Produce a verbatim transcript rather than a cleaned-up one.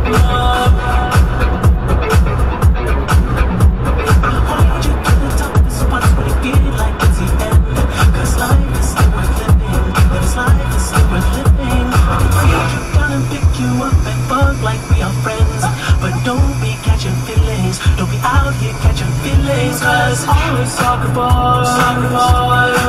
Hold you to the top of the spots when you feel like it's the end. Cause life is still worth living. This life is still worth living. I can break you down and pick you up and fuck like we are friends. But don't be catching feelings. Don't be out here catching feelings. Cause all we're talking for, talking for